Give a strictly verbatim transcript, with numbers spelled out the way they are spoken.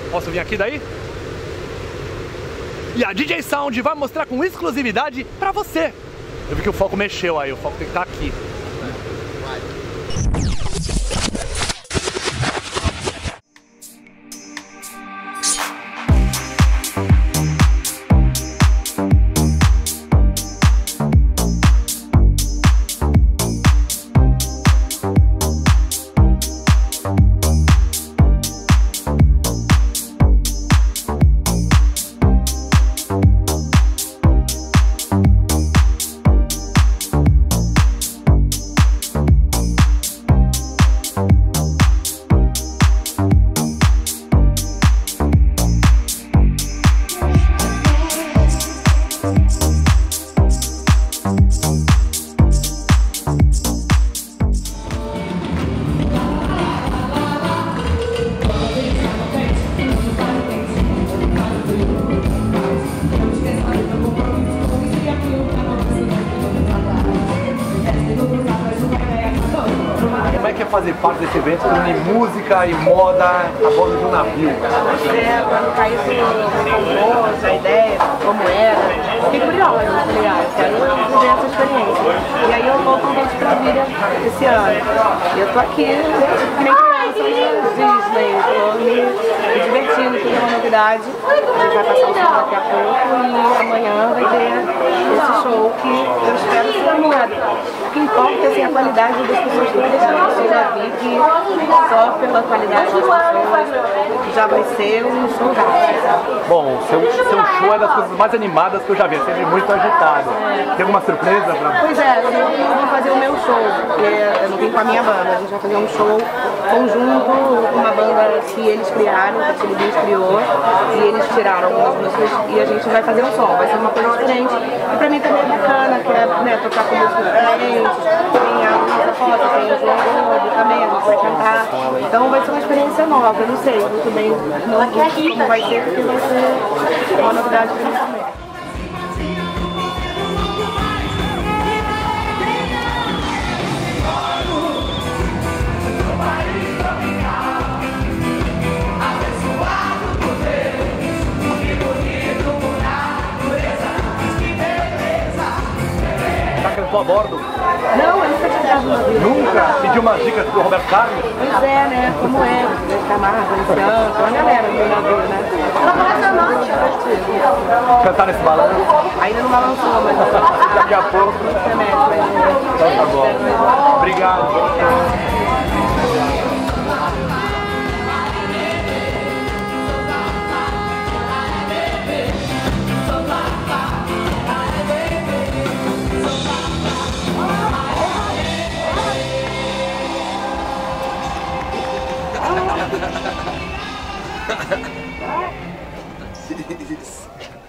Posso vir aqui daí? E a D J Sound vai mostrar com exclusividade pra você. Eu vi que o foco mexeu aí, o foco tem que estar aqui. Fazer parte desse evento de música e moda a bordo de um navio. É, quando caiu o a ideia, como era, fiquei curiosa, eu falei, ah, eu quero viver essa experiência. E aí eu vou com convite pra vir esse ano. E eu tô aqui, que nem criança, Disney, tô me, me divertindo, tudo é uma novidade. A gente vai passar o som daqui a pouco e amanhã vai ter esse show que eu espero ser animado. O que importa é assim, a qualidade das pessoas que estão presentes. Eu já vi que só pela qualidade das pessoas já vai ser um show rápido. Bom, seu, seu show é das coisas mais animadas que eu já vi, é sempre muito agitado. É. Tem alguma surpresa pra mim? Pois é, eu vou fazer o meu show, porque eu não vim com a minha banda, a gente vai fazer um show conjunto, uma banda que eles criaram, que a Chilli criou, e eles tiraram algumas músicas e a gente vai fazer um som, vai ser uma coisa diferente. E pra mim também é bacana, que é né, tocar com músicas diferentes, tem a nossa Costa, tem o João também, a gente vai cantar. Então vai ser uma experiência nova, eu não sei muito bem não, como vai ser, porque vai ser uma novidade pra mim também. A bordo? Não, eu nunca tinha entrado no navio. Nunca? Pediu umas dicas pro Roberto Carlos? Pois é, né? Como é? Camargo, Luciano, tem uma galera do navio, né? Cantar nesse balanço? Ainda não balançou, mas daqui a pouco. Então tá bom. Obrigado. Isso.